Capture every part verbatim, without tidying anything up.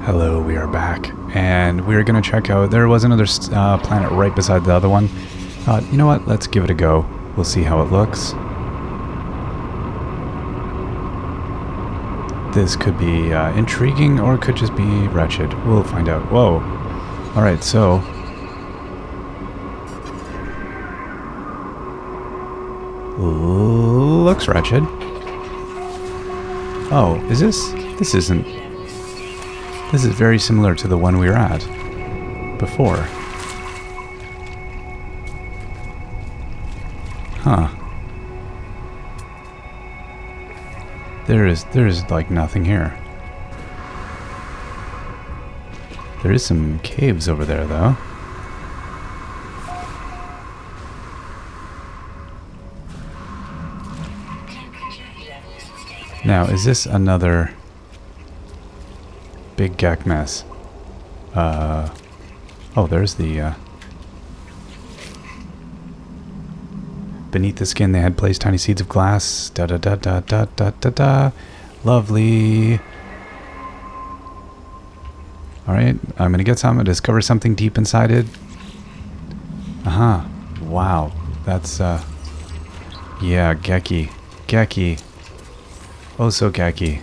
Hello, we are back, and we're gonna check out. There was another uh, planet right beside the other one. Uh, you know what? Let's give it a go. We'll see how it looks. This could be uh, intriguing, or it could just be wretched. We'll find out. Whoa! All right, so looks wretched. Oh, is this? This isn't. This is very similar to the one we were at before. Huh. There is, there is like nothing here. There is some caves over there though. Now, is this another big gack mess? Uh, oh, there's the, uh, beneath the skin they had placed tiny seeds of glass. Da da da da da da da da. Lovely. Alright, I'm gonna get some and discover something deep inside it. Uh-huh. Wow. That's, uh, yeah, gecky. Gecky. Oh, so gecky.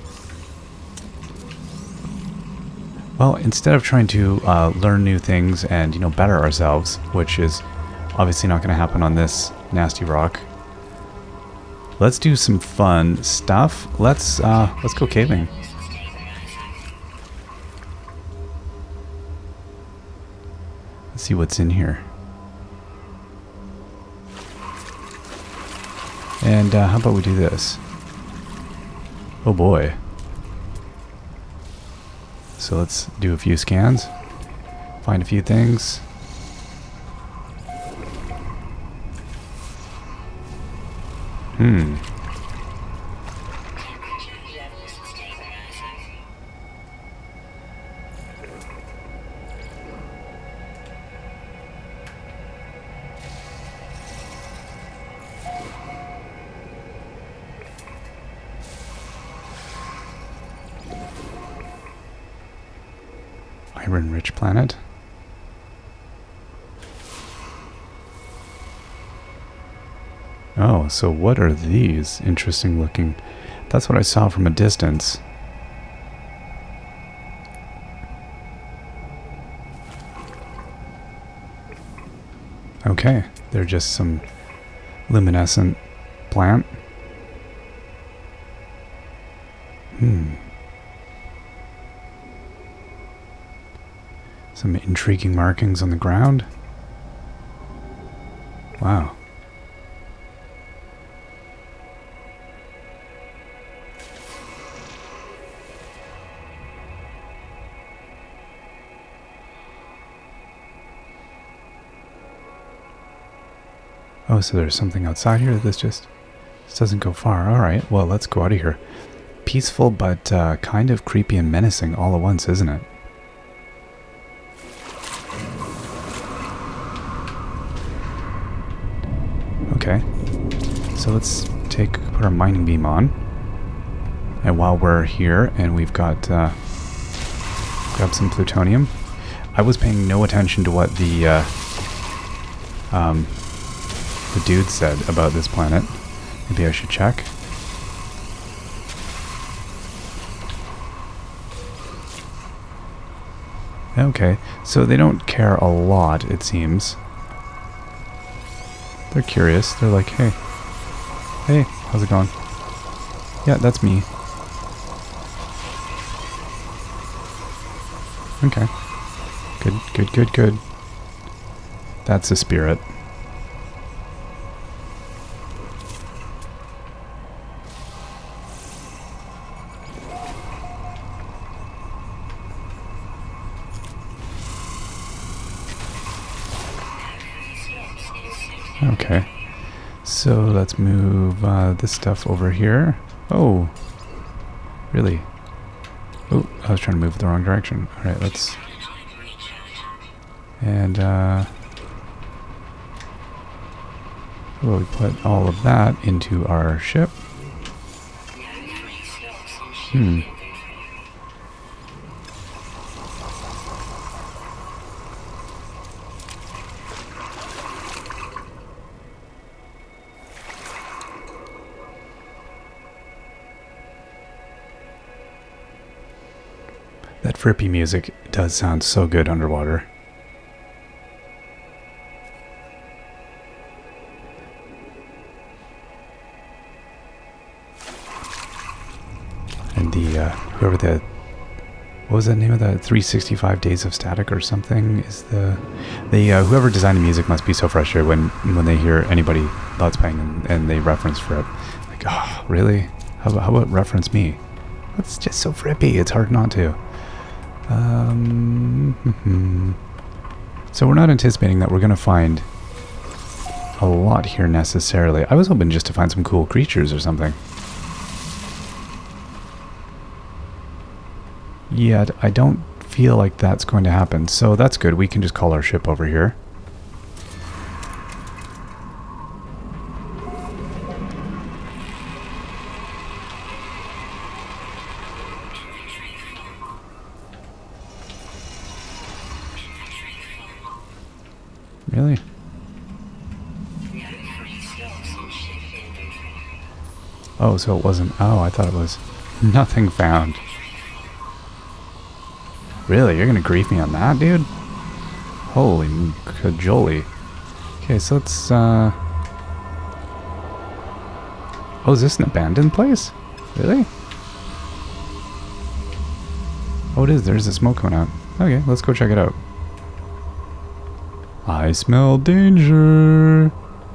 Well, instead of trying to uh, learn new things and, you know, better ourselves, which is obviously not going to happen on this nasty rock, let's do some fun stuff. Let's uh, let's go caving. Let's see what's in here. And uh, how about we do this? Oh boy. So let's do a few scans, find a few things. Hmm. Iron-rich planet. Oh, so what are these? Interesting looking. That's what I saw from a distance. Okay, they're just some luminescent plant. Hmm. Some intriguing markings on the ground. Wow. Oh, so there's something outside here. This just this doesn't go far. All right, well, let's go out of here. Peaceful, but uh, kind of creepy and menacing all at once, isn't it? Okay, so let's take put our mining beam on, and while we're here and we've got uh, grab some plutonium. I was paying no attention to what the uh, um, the dude said about this planet. Maybe I should check. Okay, so they don't care a lot, it seems. They're curious. They're like, hey, hey, how's it going? Yeah, that's me. Okay. Good, good, good, good. That's a spirit. Okay, so let's move uh, this stuff over here. Oh, really? Oh, I was trying to move the wrong direction. All right, let's... And, uh... well, we put all of that into our ship. Hmm. That frippy music does sound so good underwater. And the, uh, whoever the, what was the name of that? three sixty-five Days of Static or something is the, the, uh, whoever designed the music must be so frustrated when, when they hear anybody Let's Playing and, and they reference Fripp. Like, oh, really? How about, how about reference me? That's just so frippy, it's hard not to. Um, mm-hmm. So we're not anticipating that we're going to find a lot here necessarily. I was hoping just to find some cool creatures or something. Yet I don't feel like that's going to happen. So that's good. We can just call our ship over here. Really? Oh, so it wasn't... Oh, I thought it was nothing found. Really? You're gonna grief me on that, dude? Holy cajoli. Okay, so let's, uh... Oh, is this an abandoned place? Really? Oh, it is. There's the smoke coming out. Okay, let's go check it out. I smell danger.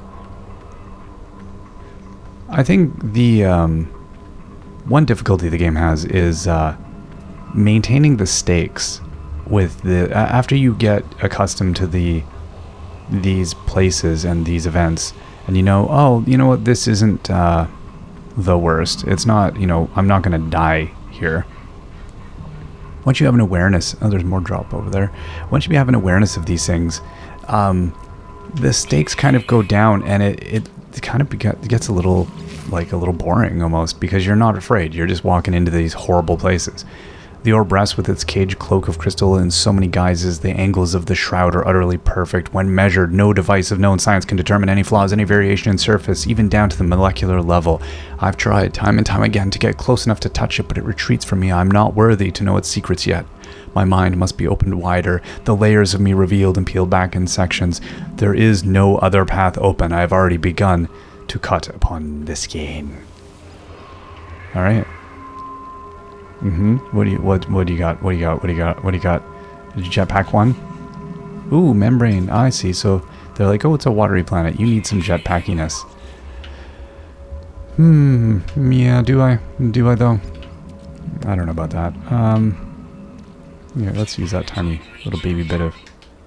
I think the um, one difficulty the game has is uh, maintaining the stakes with the uh, after you get accustomed to the these places and these events, and you know, oh, you know what, this isn't uh, the worst. It's not, you know, I'm not going to die here. Once you have an awareness, oh, there's more drop over there. Once you have an awareness of these things, um, the stakes kind of go down, and it, it, it kind of beca- gets a little, like a little boring almost, because you're not afraid. You're just walking into these horrible places. The orb rests with its caged cloak of crystal in so many guises. The angles of the shroud are utterly perfect. When measured, no device of known science can determine any flaws, any variation in surface, even down to the molecular level. I've tried time and time again to get close enough to touch it, but it retreats from me. I'm not worthy to know its secrets yet. My mind must be opened wider, the layers of me revealed and peeled back in sections. There is no other path open. I have already begun to cut upon the skein. Alright. Mm-hmm. What do you what what do you got? What do you got? What do you got? What do you got? Did you jetpack one? Ooh, membrane. I see. So they're like, oh, it's a watery planet. You need some jetpackiness. Hmm. Yeah. Do I? Do I though? I don't know about that. Um. Yeah. Let's use that tiny little baby bit of.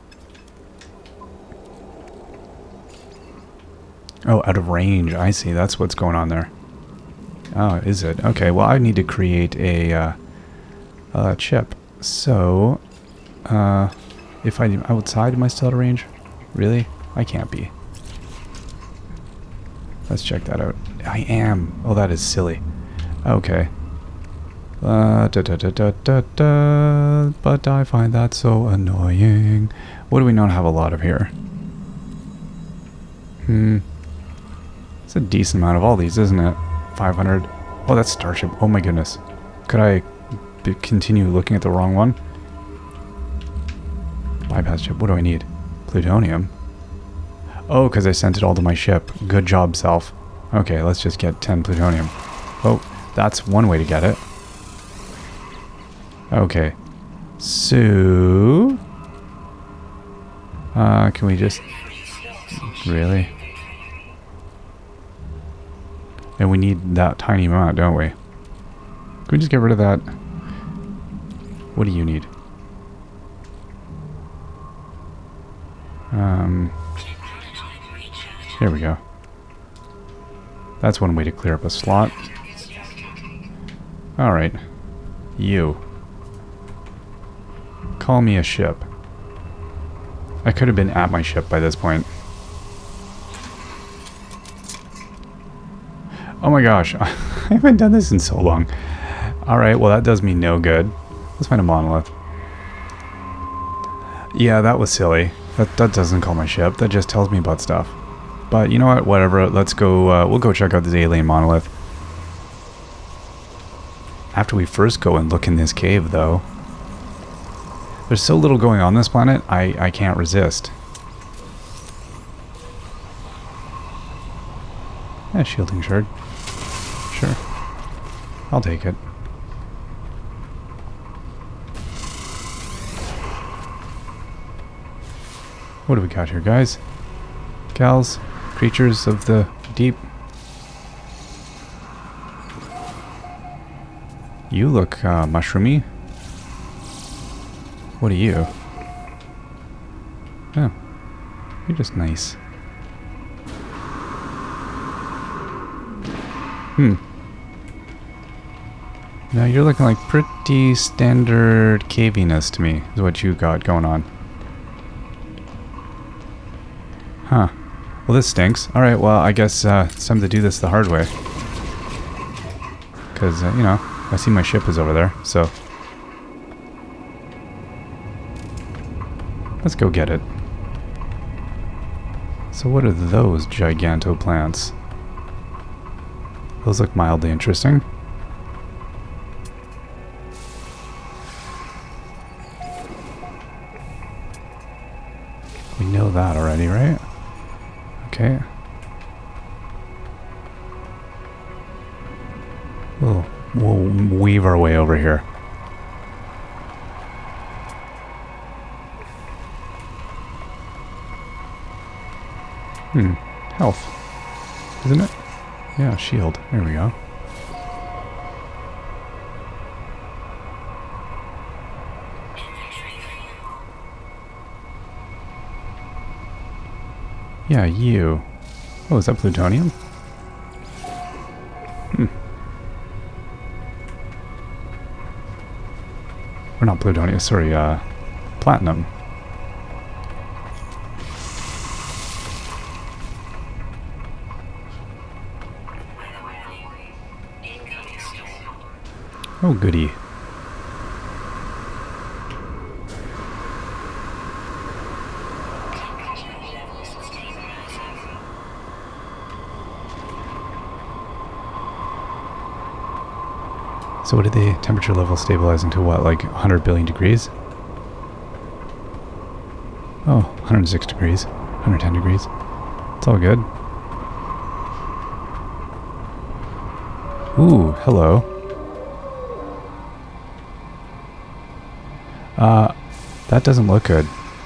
Oh, out of range. I see. That's what's going on there. Oh, is it? Okay, well, I need to create a, uh, a chip. So, uh, if I'm outside, am I still out of range? Really? I can't be. Let's check that out. I am. Oh, that is silly. Okay. Uh, da da da da da da. But I find that so annoying. What do we not have a lot of here? Hmm. It's a decent amount of all these, isn't it? five hundred. Oh, that's Starship. Oh my goodness. Could I b continue looking at the wrong one? Bypass chip. What do I need? Plutonium. Oh, because I sent it all to my ship. Good job, self. Okay, let's just get ten plutonium. Oh, that's one way to get it. Okay. So... Uh, can we just... Really? And we need that tiny amount, don't we? Can we just get rid of that? What do you need? Um, here we go. That's one way to clear up a slot. Alright. You. Call me a ship. I could have been at my ship by this point. Oh my gosh, I haven't done this in so long. Alright, well that does me no good. Let's find a monolith. Yeah, that was silly. That, that doesn't call my ship, that just tells me about stuff. But you know what, whatever, let's go, uh, we'll go check out this alien monolith. After we first go and look in this cave though. There's so little going on this planet, I, I can't resist. Yeah, shielding shard. Sure. I'll take it. What do we got here, guys? Gals? Creatures of the deep? You look uh, mushroomy. What are you? Oh. You're just nice. Hmm. Now you're looking like pretty standard caviness to me, is what you got going on. Huh. Well, this stinks. Alright, well, I guess uh, it's time to do this the hard way. Because, uh, you know, I see my ship is over there, so... let's go get it. So what are those giganto plants? Those look mildly interesting. We know that already, right? Okay. We'll, we'll weave our way over here. Hmm. Health. Isn't it? Yeah, shield. There we go. Yeah, you. Oh, is that plutonium? Hmm. Or not plutonium, sorry, uh, platinum. Oh, goody. So what did the temperature level stabilizing to what, like one hundred billion degrees? Oh, one hundred six degrees, one hundred ten degrees. It's all good. Ooh, hello. Uh, that doesn't look good.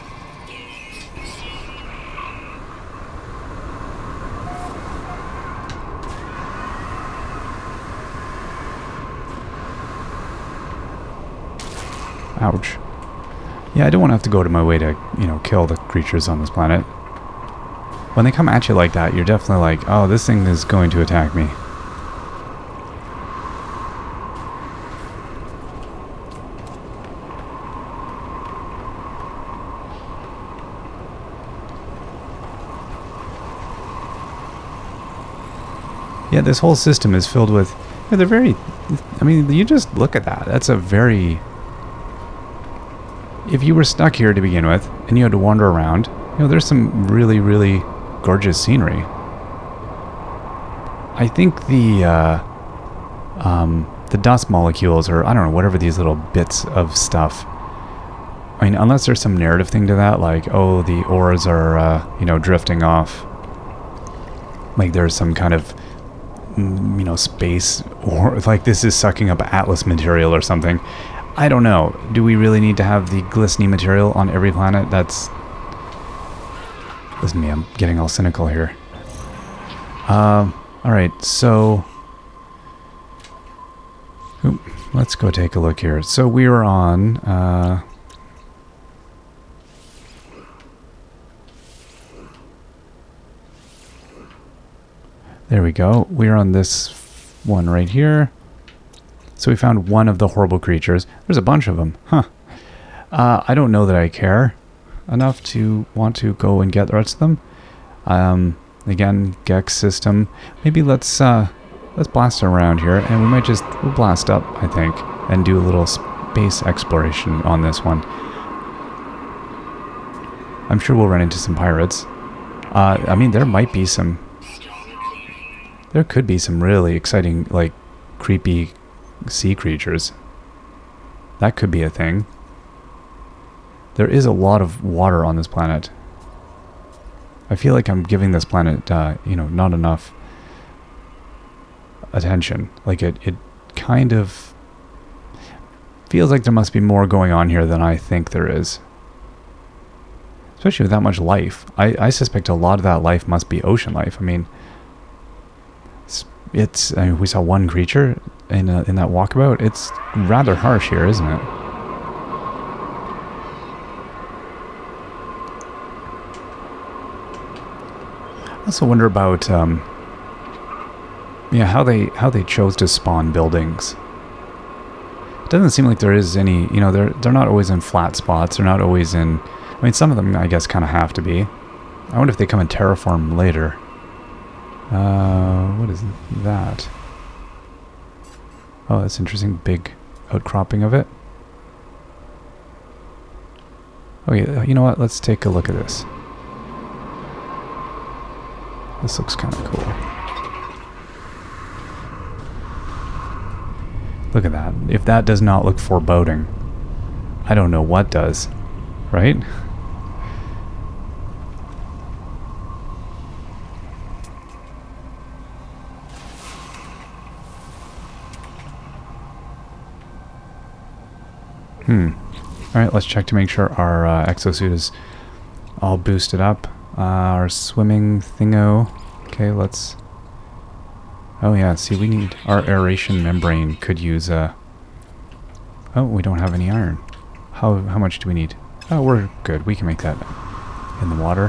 Ouch. Yeah, I don't want to have to go to my way to, you know, kill the creatures on this planet. When they come at you like that, you're definitely like, oh, this thing is going to attack me. Yeah, this whole system is filled with... yeah, they're very... I mean, you just look at that. That's a very... if you were stuck here to begin with, and you had to wander around, you know, there's some really, really gorgeous scenery. I think the... Uh, um, the dust molecules, or I don't know, whatever these little bits of stuff... I mean, unless there's some narrative thing to that, like, oh, the ores are, uh, you know, drifting off. Like, there's some kind of... you know, space, or like this is sucking up Atlas material or something. I don't know. Do we really need to have the glistening material on every planet? That's... listen to me, I'm getting all cynical here. Um, alright, so... Oop, let's go take a look here. So we were on... Uh, there we go. We're on this one right here. So we found one of the horrible creatures. There's a bunch of them. Huh. Uh, I don't know that I care enough to want to go and get the rest of them. Um, again, Gex system. Maybe let's uh, let's blast around here, and we might just we'll blast up, I think, and do a little space exploration on this one. I'm sure we'll run into some pirates. Uh, I mean, there might be some... there could be some really exciting, like, creepy sea creatures. That could be a thing. There is a lot of water on this planet. I feel like I'm giving this planet, uh, you know, not enough attention. Like it, it kind of feels like there must be more going on here than I think there is. Especially with that much life. I, I suspect a lot of that life must be ocean life. I mean, it's, it's I mean, we saw one creature in, a, in that walkabout. It's rather harsh here, isn't it? I also wonder about um, yeah, how they how they chose to spawn buildings. It doesn't seem like there is any, you know, they're they're not always in flat spots. They're not always in. I mean, some of them I guess kind of have to be. I wonder if they come in terraform later. Uh, what is that? Oh, that's interesting. Big outcropping of it. Oh yeah, you know what? Let's take a look at this. This looks kind of cool. Look at that. If that does not look foreboding, I don't know what does, right? Hmm. Alright, let's check to make sure our uh, exosuit is all boosted up. Uh, our swimming thingo. Okay, let's... Oh yeah, see, we need... Our aeration membrane could use... Uh... Oh, we don't have any iron. How, how much do we need? Oh, we're good. We can make that in the water.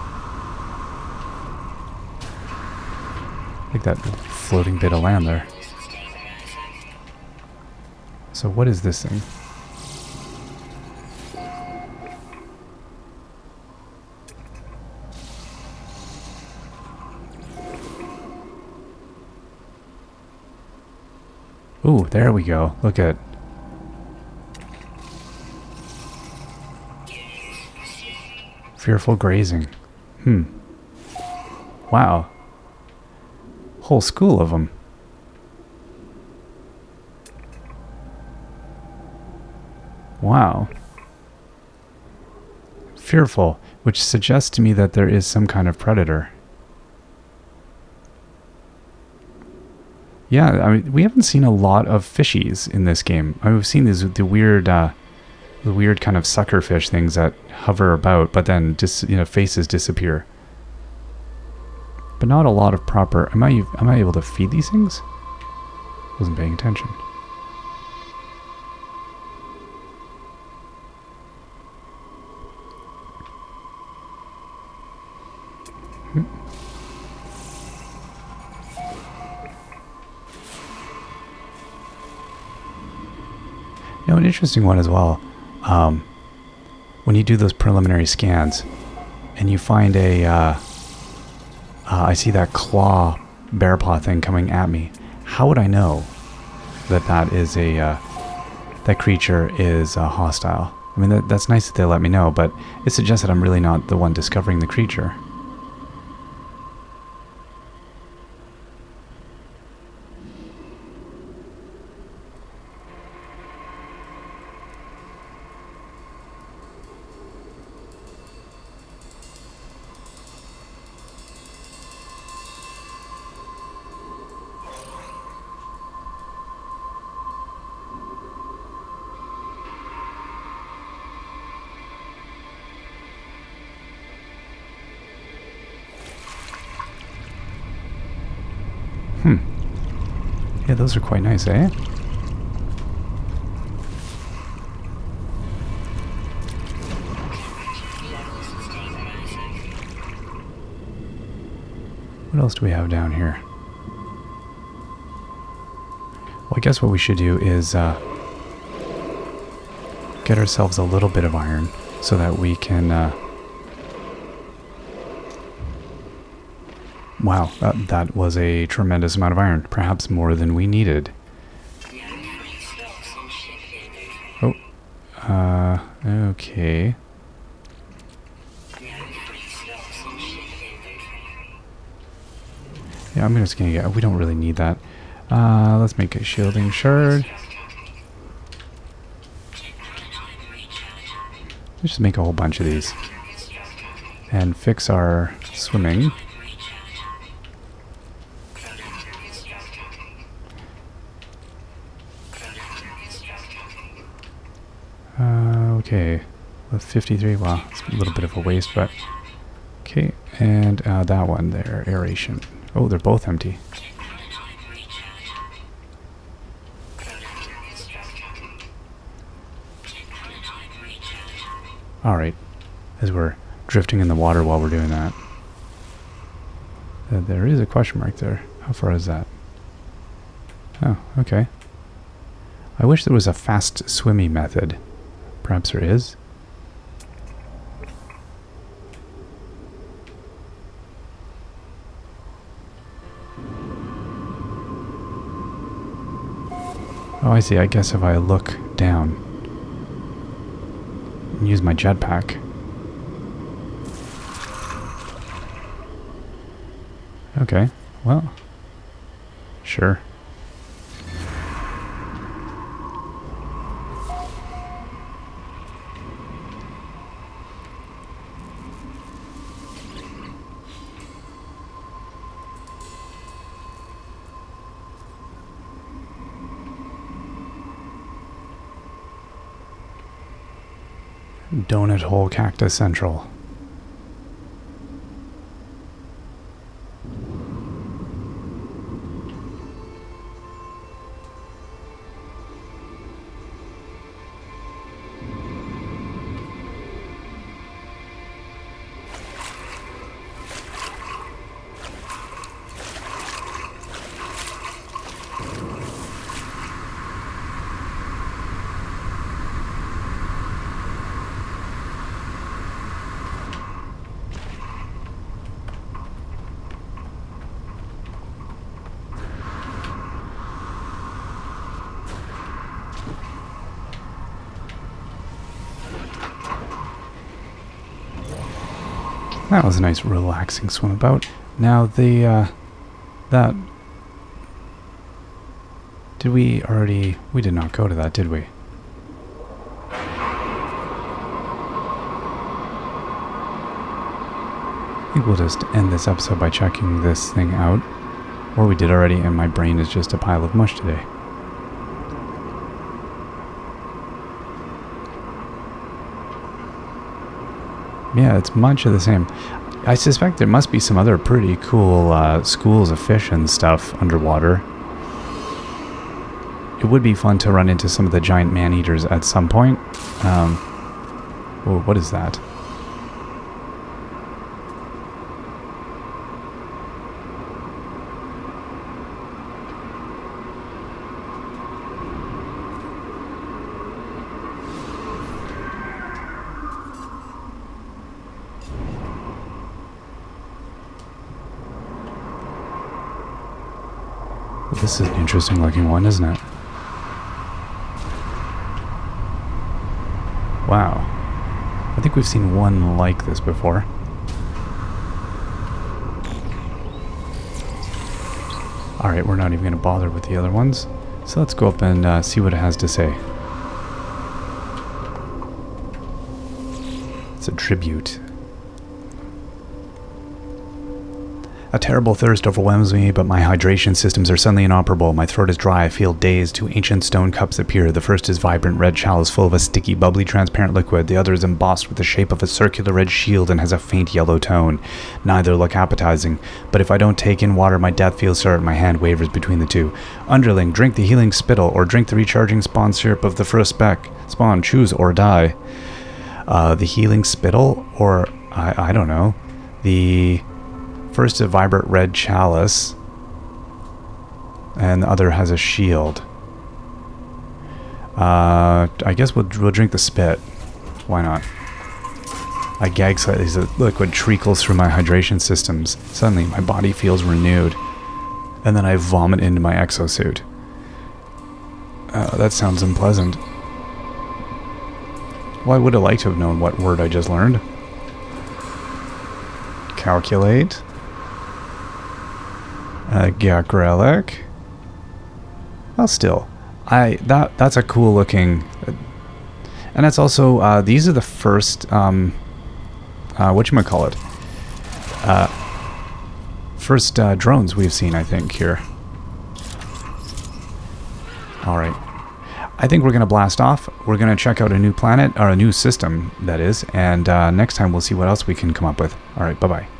Like that floating bit of land there. So what is this thing? Ooh, there we go. Look at... Fearful grazing. Hmm. Wow. Whole school of them. Wow. Fearful, which suggests to me that there is some kind of predator. Yeah, I mean, we haven't seen a lot of fishies in this game. I mean, we've seen these the weird, uh, the weird kind of sucker fish things that hover about, but then just you know faces disappear. But not a lot of proper. Am I am I able to feed these things? Wasn't paying attention. Hmm. You know, an interesting one as well, um, when you do those preliminary scans and you find a, uh, uh, I see that claw bear paw thing coming at me, how would I know that that is a, uh, that creature is uh, hostile? I mean, that, that's nice that they let me know, but it suggests that I'm really not the one discovering the creature. Hmm. Yeah, those are quite nice, eh? What else do we have down here? Well, I guess what we should do is uh, get ourselves a little bit of iron so that we can... Uh, Wow, that, that was a tremendous amount of iron. Perhaps more than we needed. Oh. Uh, okay. Yeah, I'm just gonna get... We don't really need that. Uh, let's make a shielding shard. Let's just make a whole bunch of these. And fix our swimming. Uh, okay. With fifty-three, well, it's a little bit of a waste, but... Okay, and uh, that one there, aeration. Oh, they're both empty. Alright, as we're drifting in the water while we're doing that. Uh, there is a question mark there. How far is that? Oh, okay. I wish there was a fast swimming method. Perhaps there is. Oh, I see. I guess if I look down and use my jetpack. Okay, well, sure. Donut Hole Cactus Central. That was a nice relaxing swim about. Now the, uh, that, did we already, we did not go to that, did we? I think we'll just end this episode by checking this thing out. Or we did already, and my brain is just a pile of mush today. Yeah, it's much of the same. I suspect there must be some other pretty cool uh, schools of fish and stuff underwater. It would be fun to run into some of the giant man-eaters at some point. Um, oh, what is that? This is an interesting looking one, isn't it? Wow. I think we've seen one like this before. Alright, we're not even going to bother with the other ones. So let's go up and uh, see what it has to say. It's a tribute. A terrible thirst overwhelms me, but my hydration systems are suddenly inoperable. My throat is dry. I feel dazed. Two ancient stone cups appear. The first is vibrant red chalice full of a sticky, bubbly, transparent liquid. The other is embossed with the shape of a circular red shield and has a faint yellow tone. Neither look appetizing, but if I don't take in water, my death feels certain. My hand wavers between the two. Underling, drink the healing spittle, or drink the recharging spawn syrup of the first spec. Spawn, choose or die. Uh, the healing spittle, or I, I don't know. The... First, a vibrant red chalice, and the other has a shield. Uh, I guess we'll, we'll drink the spit. Why not? I gag slightly as the liquid trickles through my hydration systems. Suddenly, my body feels renewed, and then I vomit into my exosuit. Uh, that sounds unpleasant. Well, I would have liked to have known what word I just learned. Calculate. Uh, Gak relic. Well, still, I that that's a cool looking. Uh, And that's also, uh, these are the first, um, uh, whatchamacallit, uh, first uh, drones we've seen, I think, here. Alright. I think we're going to blast off. We're going to check out a new planet, or a new system, that is, and uh, next time we'll see what else we can come up with. Alright, bye-bye.